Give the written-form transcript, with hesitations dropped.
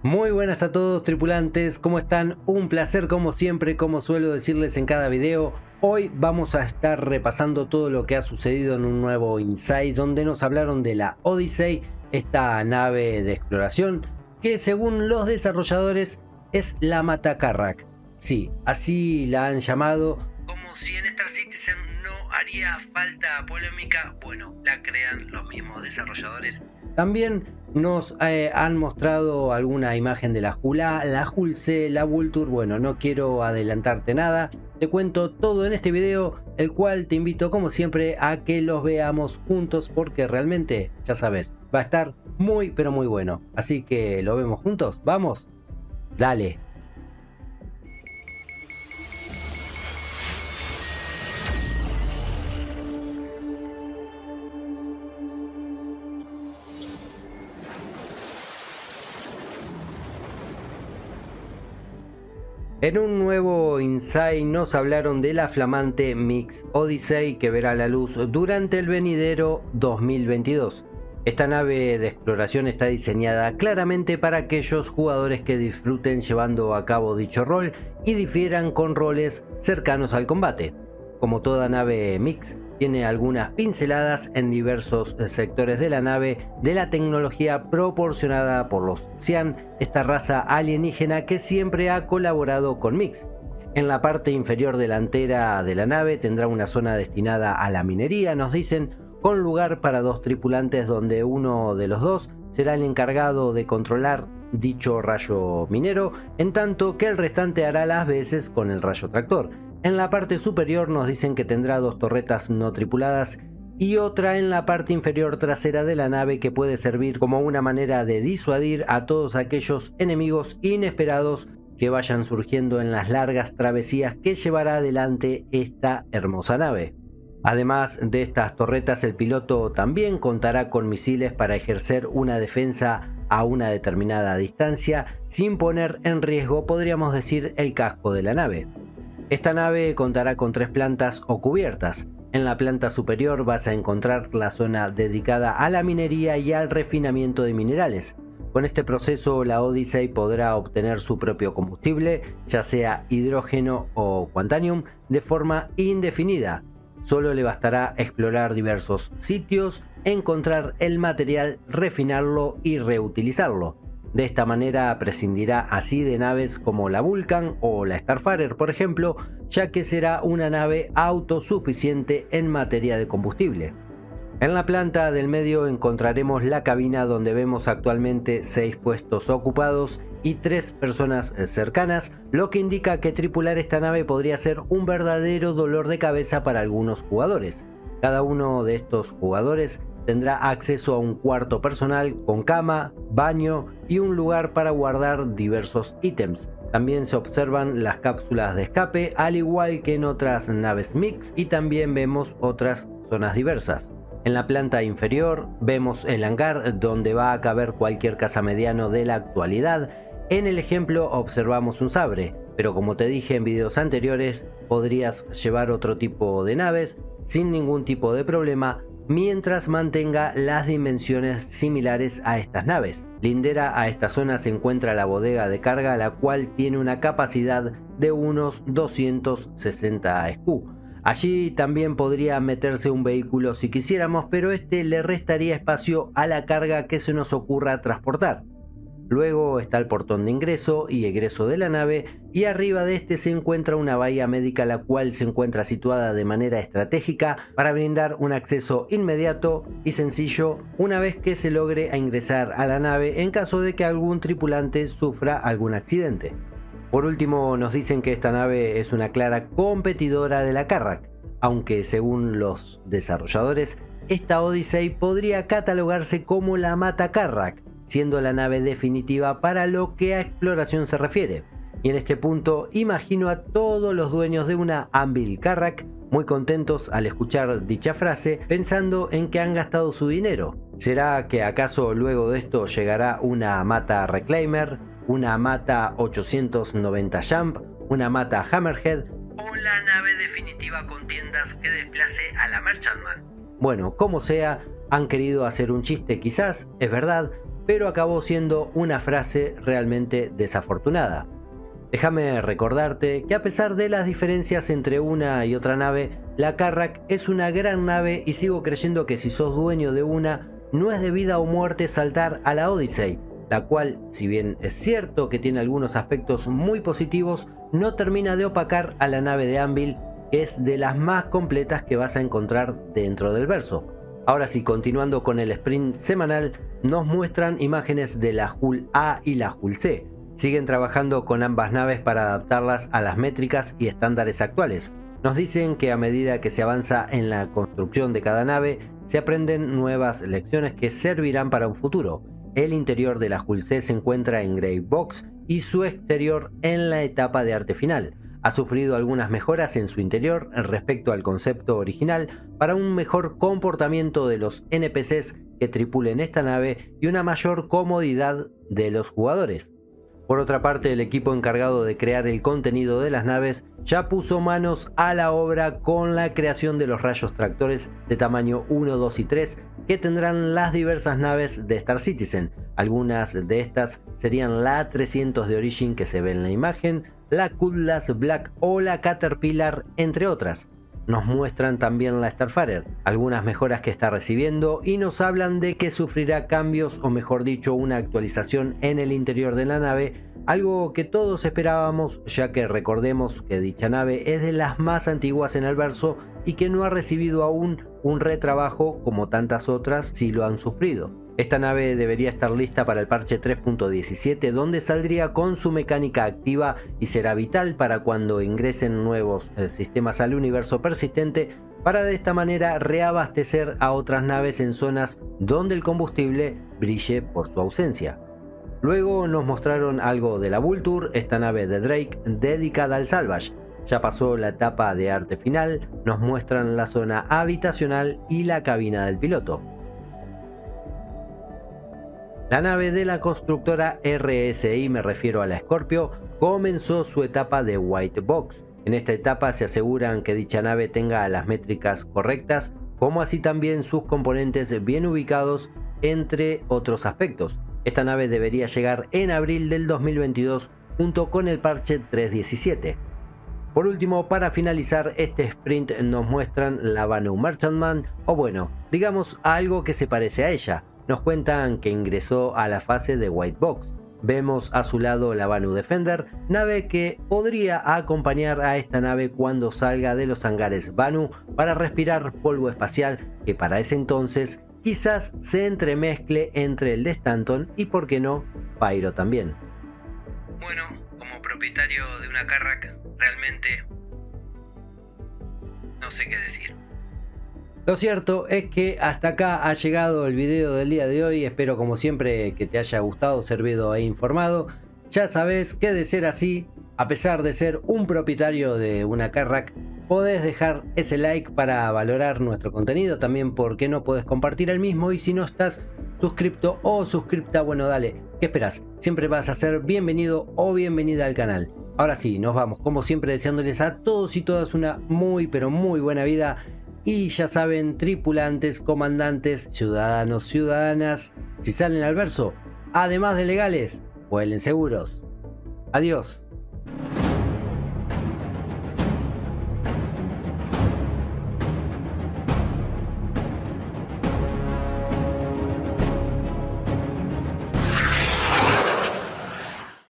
Muy buenas a todos tripulantes, ¿cómo están? Un placer como siempre, como suelo decirles en cada video. Hoy vamos a estar repasando todo lo que ha sucedido en un nuevo Insight donde nos hablaron de la Odyssey, esta nave de exploración que según los desarrolladores es la Mata Carrack. Sí, así la han llamado, como si en Star Citizen no haría falta polémica. Bueno, la crean los mismos desarrolladores. También nos han mostrado alguna imagen de la Jula, la Hulse, la Vulture. Bueno, no quiero adelantarte nada. Te cuento todo en este video, el cual te invito como siempre a que los veamos juntos porque realmente, ya sabes, va a estar muy pero muy bueno. Así que lo vemos juntos, ¿vamos? Dale. En un nuevo Insight nos hablaron de la flamante Mix Odyssey que verá la luz durante el venidero 2022. Esta nave de exploración está diseñada claramente para aquellos jugadores que disfruten llevando a cabo dicho rol y difieran con roles cercanos al combate. Como toda nave Mix, tiene algunas pinceladas en diversos sectores de la nave de la tecnología proporcionada por los Xian, esta raza alienígena que siempre ha colaborado con Mix. En la parte inferior delantera de la nave tendrá una zona destinada a la minería, nos dicen, con lugar para dos tripulantes donde uno de los dos será el encargado de controlar dicho rayo minero, en tanto que el restante hará las veces con el rayo tractor. En la parte superior nos dicen que tendrá dos torretas no tripuladas y otra en la parte inferior trasera de la nave que puede servir como una manera de disuadir a todos aquellos enemigos inesperados que vayan surgiendo en las largas travesías que llevará adelante esta hermosa nave. Además de estas torretas, el piloto también contará con misiles para ejercer una defensa a una determinada distancia sin poner en riesgo, podríamos decir, el casco de la nave. Esta nave contará con 3 plantas o cubiertas. En la planta superior vas a encontrar la zona dedicada a la minería y al refinamiento de minerales. Con este proceso la Odyssey podrá obtener su propio combustible, ya sea hidrógeno o quantanium, de forma indefinida. Solo le bastará explorar diversos sitios, encontrar el material, refinarlo y reutilizarlo. De esta manera prescindirá así de naves como la Vulcan o la Starfarer, por ejemplo, ya que será una nave autosuficiente en materia de combustible. En la planta del medio encontraremos la cabina donde vemos actualmente 6 puestos ocupados y 3 personas cercanas, lo que indica que tripular esta nave podría ser un verdadero dolor de cabeza para algunos jugadores. Cada uno de estos jugadores tendrá acceso a un cuarto personal con cama, baño y un lugar para guardar diversos ítems. También se observan las cápsulas de escape, al igual que en otras naves Mix, y también vemos otras zonas diversas. En la planta inferior vemos el hangar donde va a caber cualquier cazamediano de la actualidad. En el ejemplo observamos un sabre, pero como te dije en videos anteriores, podrías llevar otro tipo de naves sin ningún tipo de problema, mientras mantenga las dimensiones similares a estas naves. Lindera a esta zona se encuentra la bodega de carga, la cual tiene una capacidad de unos 260 SQ. Allí también podría meterse un vehículo si quisiéramos, pero este le restaría espacio a la carga que se nos ocurra transportar. Luego está el portón de ingreso y egreso de la nave, y arriba de este se encuentra una bahía médica, la cual se encuentra situada de manera estratégica para brindar un acceso inmediato y sencillo una vez que se logre ingresar a la nave en caso de que algún tripulante sufra algún accidente. Por último, nos dicen que esta nave es una clara competidora de la Carrack, aunque según los desarrolladores, esta Odyssey podría catalogarse como la Mata Carrack, siendo la nave definitiva para lo que a exploración se refiere. Y en este punto imagino a todos los dueños de una Anvil Carrack muy contentos al escuchar dicha frase, pensando en que han gastado su dinero. ¿Será que acaso luego de esto llegará una Mata Reclaimer, una Mata 890 Jump, una Mata Hammerhead o la nave definitiva con tiendas que desplace a la Merchantman? Bueno, como sea, han querido hacer un chiste quizás, es verdad, pero acabó siendo una frase realmente desafortunada. Déjame recordarte que a pesar de las diferencias entre una y otra nave, la Carrack es una gran nave y sigo creyendo que si sos dueño de una, no es de vida o muerte saltar a la Odyssey, la cual, si bien es cierto que tiene algunos aspectos muy positivos, no termina de opacar a la nave de Anvil, que es de las más completas que vas a encontrar dentro del verso. Ahora sí, continuando con el sprint semanal, nos muestran imágenes de la Hull A y la Hull C. Siguen trabajando con ambas naves para adaptarlas a las métricas y estándares actuales. Nos dicen que a medida que se avanza en la construcción de cada nave, se aprenden nuevas lecciones que servirán para un futuro. El interior de la Hull C se encuentra en Grey Box y su exterior en la etapa de arte final. Ha sufrido algunas mejoras en su interior respecto al concepto original para un mejor comportamiento de los NPCs que tripulen esta nave y una mayor comodidad de los jugadores. Por otra parte, el equipo encargado de crear el contenido de las naves ya puso manos a la obra con la creación de los rayos tractores de tamaño 1, 2 y 3 que tendrán las diversas naves de Star Citizen. Algunas de estas serían la 300 de Origin que se ve en la imagen, la Cutlass Black o la Caterpillar, entre otras. Nos muestran también la Starfarer, algunas mejoras que está recibiendo y nos hablan de que sufrirá cambios o mejor dicho una actualización en el interior de la nave, algo que todos esperábamos ya que recordemos que dicha nave es de las más antiguas en el verso y que no ha recibido aún un retrabajo como tantas otras sí lo han sufrido. Esta nave debería estar lista para el parche 3.17 donde saldría con su mecánica activa y será vital para cuando ingresen nuevos sistemas al universo persistente para de esta manera reabastecer a otras naves en zonas donde el combustible brille por su ausencia. Luego nos mostraron algo de la Vulture, esta nave de Drake dedicada al salvage. Ya pasó la etapa de arte final, nos muestran la zona habitacional y la cabina del piloto. La nave de la constructora RSI, me refiero a la Scorpio, comenzó su etapa de White Box. En esta etapa se aseguran que dicha nave tenga las métricas correctas, como así también sus componentes bien ubicados, entre otros aspectos. Esta nave debería llegar en abril del 2022 junto con el parche 3.17. Por último, para finalizar este sprint nos muestran la Banu Merchantman, o bueno, digamos algo que se parece a ella. Nos cuentan que ingresó a la fase de White Box. Vemos a su lado la Banu Defender, nave que podría acompañar a esta nave cuando salga de los hangares Banu para respirar polvo espacial que para ese entonces quizás se entremezcle entre el de Stanton y por qué no, Pyro también. Bueno, como propietario de una Carrack, realmente no sé qué decir. Lo cierto es que hasta acá ha llegado el video del día de hoy. Espero como siempre que te haya gustado, servido e informado. Ya sabes que de ser así, a pesar de ser un propietario de una Carrack, podés dejar ese like para valorar nuestro contenido. También porque no podés compartir el mismo y si no estás suscripto o suscripta, bueno dale, ¿qué esperas? Siempre vas a ser bienvenido o bienvenida al canal. Ahora sí, nos vamos como siempre deseándoles a todos y todas una muy pero muy buena vida. Y ya saben, tripulantes, comandantes, ciudadanos, ciudadanas, si salen al verso, además de legales, vuelen seguros. Adiós.